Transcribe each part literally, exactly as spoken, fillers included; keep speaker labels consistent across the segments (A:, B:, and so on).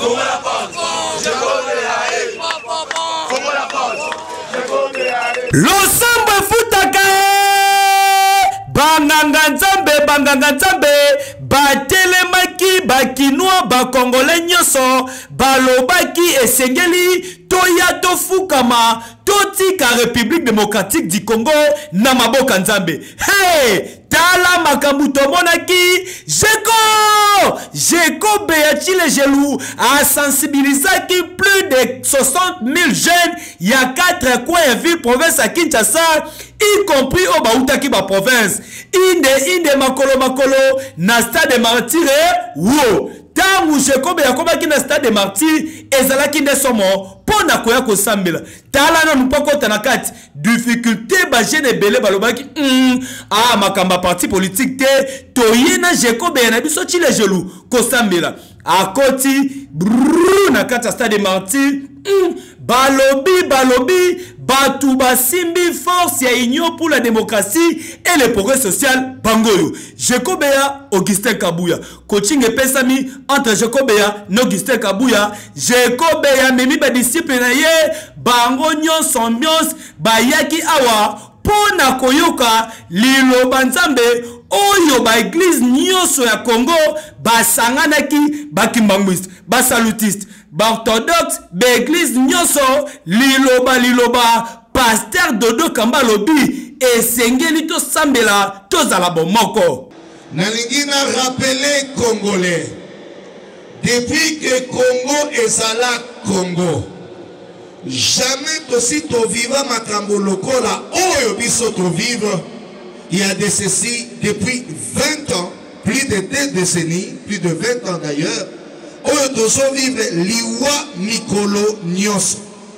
A: Losambo futaka banganga nzambe banganga nzambe batelemaki bakinwa bakongole nyoso balobaki esengeli toya tofukama totika République démocratique du Congo na maboka nzambe. Hey, tala makambu tomonaki Jeko Jeko Béachile Gelou a sensibilisé plus de soixante mille jeunes il y a quatre coins et villes province à Kinshasa, y compris au Baoutaki ba province. Inde inde makolo makolo na stade martyr wo tangu Jeko Béakomaki na stade martyr ezalaki nde somo pona koya ko sambela tala na mpoko tanakati difficulté ba jeune belé balobaki mm, ah makamba parti politique te toyena Jeko Béa na biso Chile Gelou ko sambela akoti brrr na kata stade martyr mm, balobi balobi batu basimbi force ya union pour la démocratie et le progrès social bangoyo. Jeko Béa Augustin Kabouya coaching pesami entre Jeko Béa et Augustin Kabouya. Jeko Béa memi ba disciple na ye bango nyonso ambiance bayaki awa pona koyoka liloba nzambe oyo ba église nyonso ya Congo basanganaki bakimbangwiste basalutiste ba orthodoxe ba église nyonso liloba liloba pasteur Dodo Kamba lobi esengeli to sambela to zala bomoko.
B: Nalingi na rappeler Congolais depuis que Congo ezala Congo jamais aussi to vivre makambo lokola oyo biso to vivre il y a de ceci depuis vingt ans, plus de deux décennies, plus de vingt ans d'ailleurs, oyo to vivre liwa mikolo nyonso.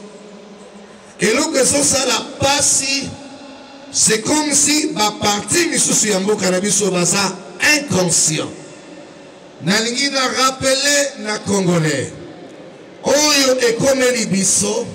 B: Et donc ça la passe, c'est comme si ma partie misusu ya mboka na biso baza inconscient. Nalingi na rappeler na Congolais oyo ekomeli biso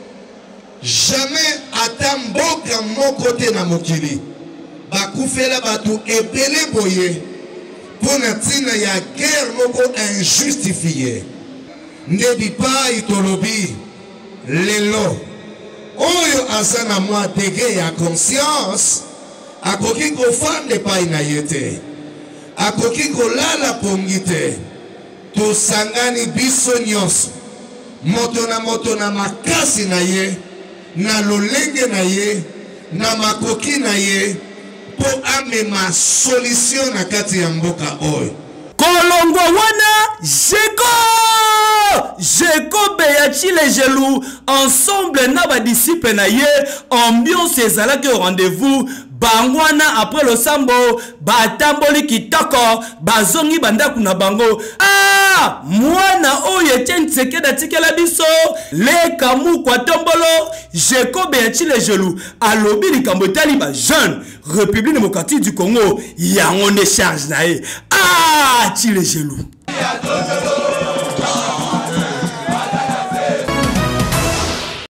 B: jamais ata mboka moko te na mokili bakufela batu ebele boye pona tina ya guerre moko injustifiée. Ndebi pa itolobi lelo oyo asana mwa degré ya conscience akoki kofande pa ina yete akoki kolala pongi te tosangani biso nyonso moto na moto na makasi na ye na lolenge na ye na makoki na ye po amema solution na kati ya mboka oyo
A: kolongwa wana Jeko Jeko Béachile Gelou ensemble na ba disciple na ye ambiance ezalaki au rendez-vous bangwana après le sambo batamboli kitoko bazongi bandaku na bango ah mwana oyo Tshisekedi atikela biso le kamu kwa tombolo Jeko Béachile Gelou alobi likambo etali ba jeune République démocratique du Congo yango ne charge na ye ah Chile Gelou.